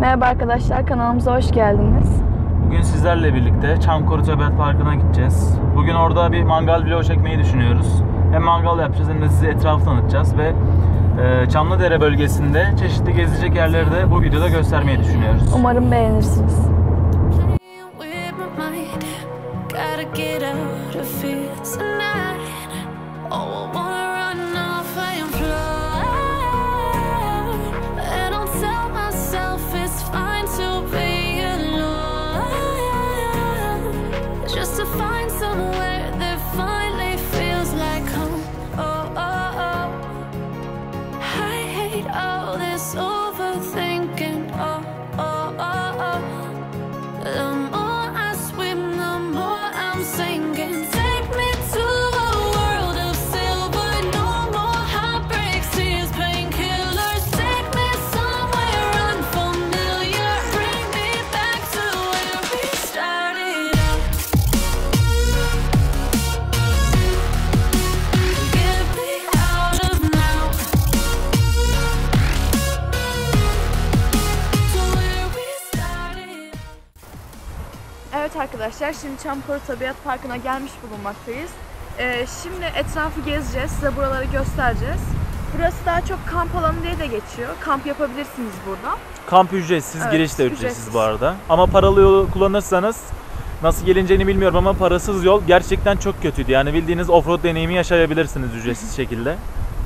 Merhaba arkadaşlar, kanalımıza hoş geldiniz. Bugün sizlerle birlikte Çamkoru Tabiat Parkı'na gideceğiz. Bugün orada bir mangal vlogu çekmeyi düşünüyoruz. Hem mangal yapacağız hem de size etrafı tanıtacağız ve Çamlıdere bölgesinde çeşitli gezilecek yerleri de bu videoda göstermeyi düşünüyoruz. Umarım beğenirsiniz. Evet arkadaşlar, şimdi Çamkoru Tabiat Parkı'na gelmiş bulunmaktayız. Şimdi etrafı gezeceğiz, size buraları göstereceğiz. Burası daha çok kamp alanı diye de geçiyor. Kamp yapabilirsiniz burada. Kamp ücretsiz, evet, giriş de ücretsiz bu arada. Ama paralı yolu kullanırsanız, nasıl gelineceğini bilmiyorum ama parasız yol gerçekten çok kötüydü. Yani bildiğiniz offroad deneyimi yaşayabilirsiniz ücretsiz şekilde.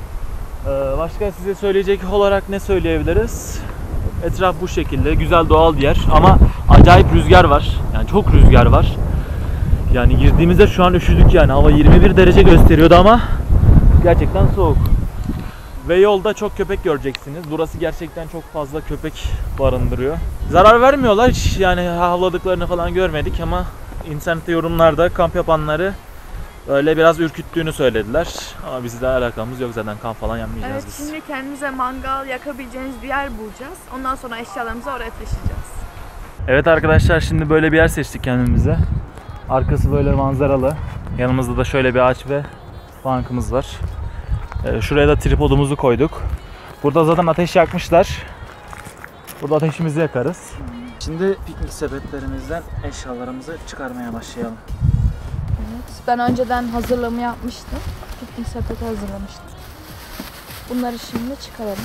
Başka size söyleyecek olarak ne söyleyebiliriz? Etraf bu şekilde, güzel doğal bir yer ama acayip rüzgar var. Yani çok rüzgar var. Yani girdiğimizde şu an üşüdük yani. Hava 21 derece gösteriyordu ama gerçekten soğuk. Ve yolda çok köpek göreceksiniz. Burası gerçekten çok fazla köpek barındırıyor. Zarar vermiyorlar hiç, yani havladıklarını falan görmedik ama internette yorumlarda kamp yapanları öyle biraz ürküttüğünü söylediler. Ama bizle alakamız yok, zaten kamp falan yapmayacağız evet, biz. Şimdi kendimize mangal yakabileceğiniz bir yer bulacağız. Ondan sonra eşyalarımızı oraya taşıyacağız. Evet arkadaşlar, şimdi böyle bir yer seçtik kendimize. Arkası böyle manzaralı. Yanımızda da şöyle bir ağaç ve bankımız var. Şuraya da tripodumuzu koyduk. Burada zaten ateş yakmışlar. Burada ateşimizi yakarız. Şimdi piknik sepetlerimizden eşyalarımızı çıkarmaya başlayalım. Evet, ben önceden hazırlığımı yapmıştım. Piknik sepeti hazırlamıştım. Bunları şimdi çıkaralım.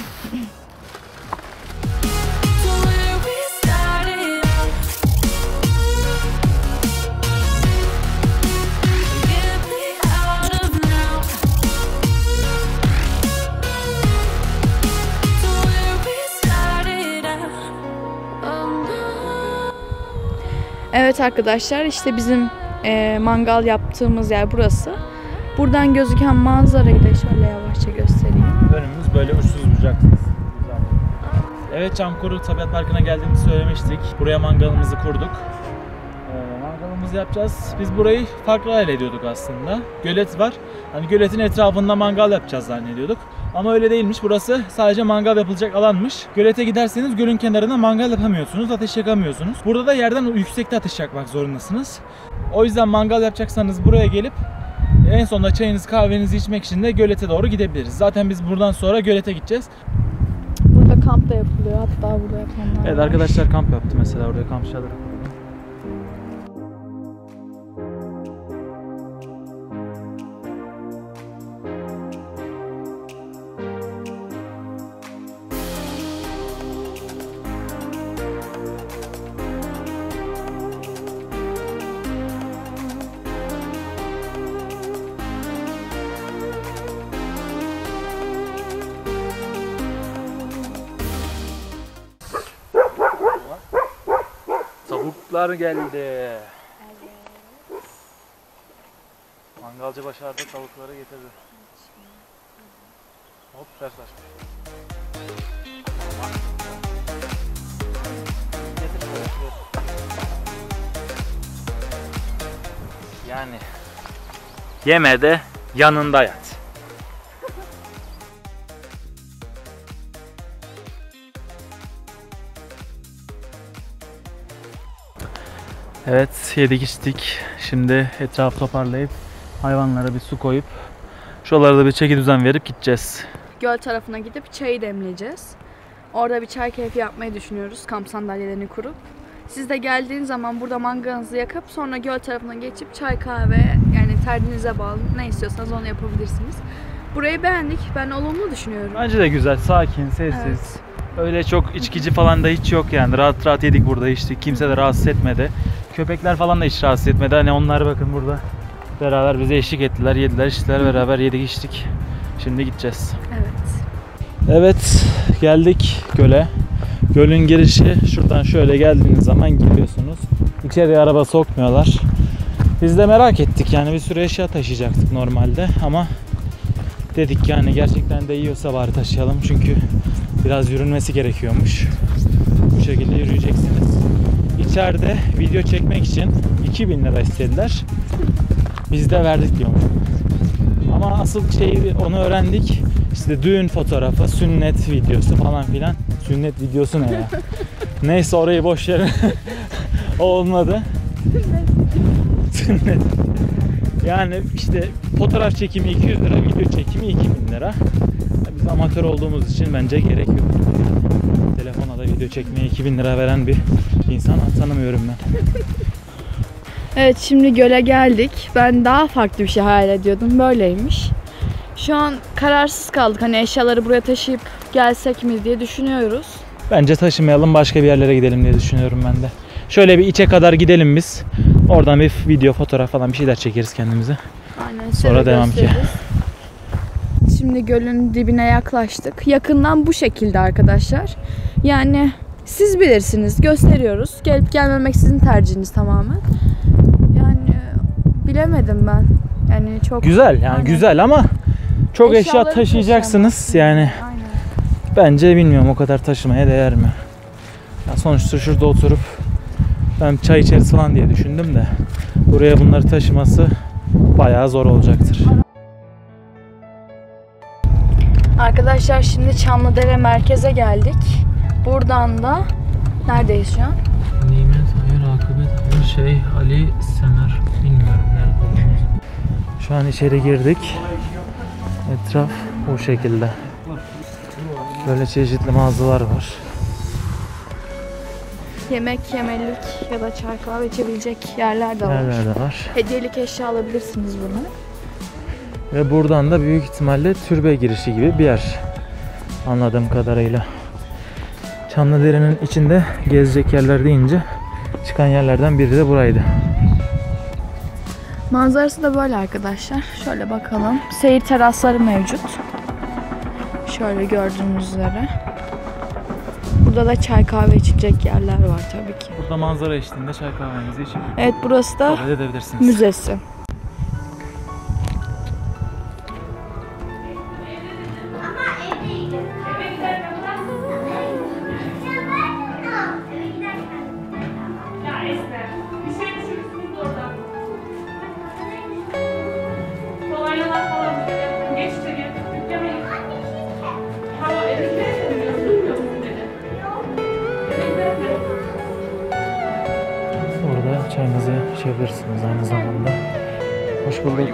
Evet arkadaşlar, işte bizim mangal yaptığımız yer burası. Buradan gözüken manzarayı da şöyle yavaşça göstereyim. Önümüz böyle uçsuz bucaksız. Evet, Çamkoru Tabiat Parkı'na geldiğimizi söylemiştik. Buraya mangalımızı kurduk. Mangalımızı yapacağız. Biz burayı farklı hayal ediyorduk aslında. Gölet var. Hani göletin etrafında mangal yapacağız zannediyorduk. Ama öyle değilmiş. Burası sadece mangal yapılacak alanmış. Gölete giderseniz gölün kenarında mangal yapamıyorsunuz, ateş yakamıyorsunuz. Burada da yerden yüksekte ateş yakmak zorundasınız. O yüzden mangal yapacaksanız buraya gelip en sonunda çayınızı kahvenizi içmek için de gölete doğru gidebiliriz. Zaten biz buradan sonra gölete gideceğiz. Burada kamp da yapılıyor. Hatta burada yapanlar Evet var. arkadaşlar, kamp yaptı mesela, oraya kamp çadırı. Tavuklar geldi. Evet. Mangalcı başardı, tavukları getirdi. Hop, ters aç. Yani yeme de yanında yat. Evet, yedik içtik. Şimdi etrafı toparlayıp hayvanlara bir su koyup şuralarda bir çeki düzen verip gideceğiz. Göl tarafına gidip çayı demleyeceğiz. Orada bir çay keyfi yapmayı düşünüyoruz, kamp sandalyelerini kurup. Siz de geldiğiniz zaman burada mangalınızı yakıp sonra göl tarafına geçip çay kahve, yani tercihinize bağlı ne istiyorsanız onu yapabilirsiniz. Burayı beğendik. Ben olumlu düşünüyorum. Bence de güzel, sakin, sessiz. Evet. Öyle çok içkici falan da hiç yok yani. Rahat rahat yedik burada, içtik. Kimse de rahatsız etmedi. Köpekler falan da hiç rahatsız etmedi. Hani onlar bakın burada beraber bize eşlik ettiler, yediler, içtiler, beraber yedik, içtik. Şimdi gideceğiz. Evet. Evet, geldik göle. Gölün girişi şuradan şöyle geldiğiniz zaman giriyorsunuz. İçeriye araba sokmuyorlar. Biz de merak ettik yani, bir sürü eşya taşıyacaktık normalde ama dedik yani gerçekten de yiyorsa bari taşıyalım çünkü biraz yürünmesi gerekiyormuş. Bu şekilde yürüyeceksiniz. İçeride video çekmek için 2000 lira istediler. Biz de verdik diyormuş. Ama asıl şeyi onu öğrendik. İşte düğün fotoğrafı, sünnet videosu falan filan. Sünnet videosu ne ya? Neyse orayı boş verin. O olmadı. Sünnet. Yani işte fotoğraf çekimi 200 lira, video çekimi 2000 lira. Biz amatör olduğumuz için bence gerek yok. Telefona da video çekmeye 2000 lira veren bir insan tanımıyorum ben. Evet, şimdi göle geldik. Ben daha farklı bir şey hayal ediyordum. Böyleymiş. Şu an kararsız kaldık. Hani eşyaları buraya taşıyıp gelsek mi diye düşünüyoruz. Bence taşımayalım, başka bir yerlere gidelim diye düşünüyorum ben de. Şöyle bir içe kadar gidelim biz. Oradan bir video, fotoğraf falan bir şeyler çekeriz kendimize. Aynen. Sonra devam ki. Şimdi gölün dibine yaklaştık. Yakından bu şekilde arkadaşlar. Yani siz bilirsiniz. Gösteriyoruz. Gelip gelmemek sizin tercihiniz tamamen. Yani bilemedim ben. Yani çok Güzel yani, aynen. Güzel ama çok eşya Eşyaları taşıyacaksınız taşıyamazsın. yani. Aynen. Bence bilmiyorum o kadar taşımaya değer mi? Ya sonuçta şurada oturup ben çay içeriz falan diye düşündüm de buraya bunları taşıması bayağı zor olacaktır. Arkadaşlar şimdi Çamlıdere merkeze geldik. Buradan da neredeyiz şu an? Nimet, hayır, akıbet, hayır, Ali, Semer, bilmiyorum nerede olduğumuzu. Şu an içeri girdik. Etraf bu şekilde. Böyle çeşitli mağazalar var. Yemek yemelik ya da çay kahve içebilecek yerler de var. Yerler de var. Hediyelik eşya alabilirsiniz bunu. Ve buradan da büyük ihtimalle türbe girişi gibi bir yer. Anladığım kadarıyla. Çamlıdere'nin içinde gezecek yerler deyince çıkan yerlerden biri de buraydı. Manzarası da böyle arkadaşlar. Şöyle bakalım. Seyir terasları mevcut. Şöyle gördüğünüz üzere. Burada da çay kahve içecek yerler var tabii ki. Burada manzara eşliğinde çay kahvenizi içip Evet, burası da sohbet edebilirsiniz. müzesi. Orada çayınızı içebilirsiniz aynı zamanda. Hoş bulduk.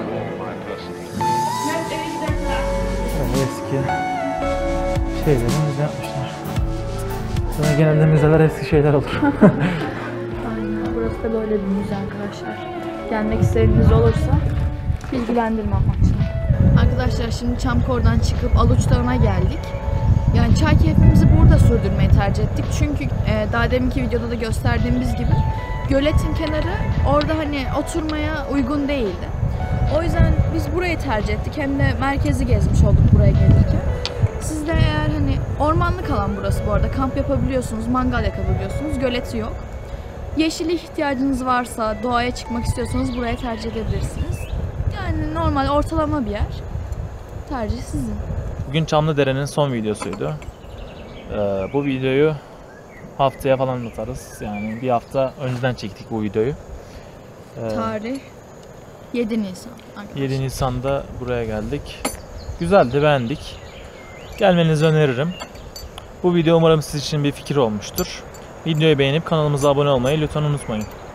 Böyle eski şeyleri müze yapmışlar. Sonra genelde müzeler eski şeyler olur. Aynen. Burası da böyle bir müze arkadaşlar. Gelmek istediğiniz olursa bilgilendirme amaçlı. Arkadaşlar şimdi Çamkor'dan çıkıp Aluç Dağı'na geldik. Yani çay keyfimizi burada sürdürmeyi tercih ettik. Çünkü daha deminki videoda da gösterdiğimiz gibi göletin kenarı orada hani oturmaya uygun değildi. O yüzden biz burayı tercih ettik. Hem de merkezi gezmiş olduk buraya gelirken. Siz de eğer hani ormanlık alan burası bu arada. Kamp yapabiliyorsunuz, mangal yakabiliyorsunuz. Göleti yok. Yeşillik ihtiyacınız varsa, doğaya çıkmak istiyorsanız buraya tercih edebilirsiniz. Yani normal ortalama bir yer. Tercih sizin. Bugün Çamlıdere'nin son videosuydu. Bu videoyu haftaya falan atarız. Yani bir hafta önceden çektik bu videoyu. Tarih 7 Nisan arkadaşlar. 7 Nisan'da buraya geldik. Güzeldi, beğendik. Gelmenizi öneririm. Bu video umarım sizin için bir fikir olmuştur. Videoyu beğenip kanalımıza abone olmayı lütfen unutmayın.